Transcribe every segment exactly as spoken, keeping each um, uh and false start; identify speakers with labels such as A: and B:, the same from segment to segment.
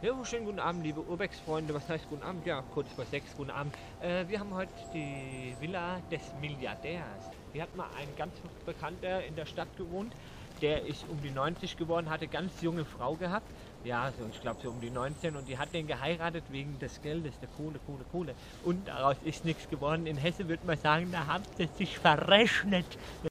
A: Ja, schönen guten Abend, liebe Urbex-Freunde. Was heißt guten Abend? Ja, kurz vor sechs, guten Abend. Äh, wir haben heute die Villa des Milliardärs. Hier hat mal ein ganz Bekannter in der Stadt gewohnt. Der ist um die neunzig geworden, hatte ganz junge Frau gehabt. Ja, so, ich glaube so um die neunzehn. Und die hat den geheiratet wegen des Geldes, der Kohle, Kohle, Kohle. Und daraus ist nichts geworden. In Hesse würde man sagen, da haben sie sich verrechnet.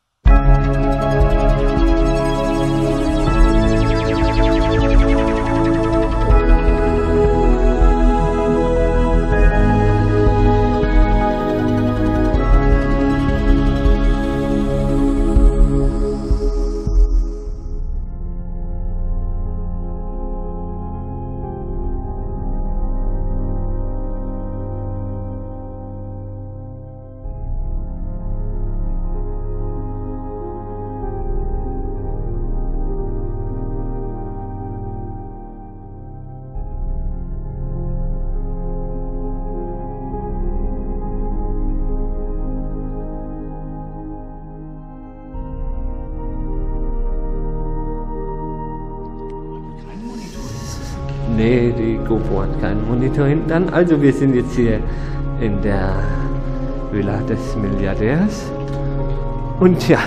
A: Nee, die GoPro hat keinen Monitor hinten dran. Also wir sind jetzt hier in der Villa des Milliardärs. Und ja,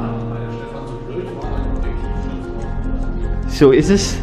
A: so ist es.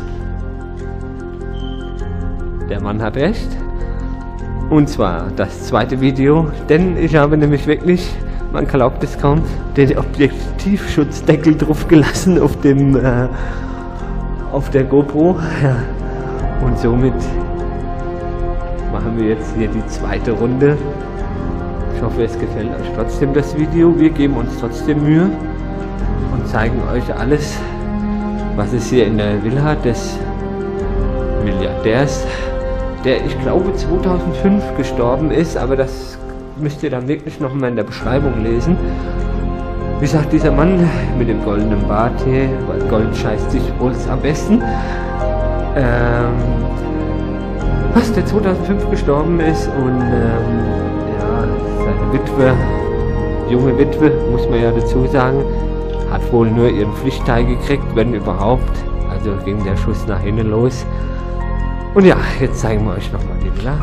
A: Der Mann hat recht. Und zwar das zweite Video, denn ich habe nämlich wirklich, man glaubt es kaum, den Objektivschutzdeckel drauf gelassen auf dem äh, auf der GoPro. Ja. Und somit machen wir jetzt hier die zweite Runde. Ich hoffe, es gefällt euch trotzdem das Video. Wir geben uns trotzdem Mühe und zeigen euch alles, was es hier in der Villa des Milliardärs, der ich glaube zweitausendfünf gestorben ist, aber das müsst ihr dann wirklich noch mal in der Beschreibung lesen. Wie sagt dieser Mann mit dem goldenen Bart hier, weil Gold scheißt sich wohl am besten. Ähm, was der zweitausendfünf gestorben ist und ähm, ja, seine Witwe, junge Witwe, muss man ja dazu sagen, hat wohl nur ihren Pflichtteil gekriegt, wenn überhaupt. Also ging der Schuss nach innen los. Und ja, jetzt zeigen wir euch nochmal die Villa.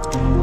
A: Tschüss.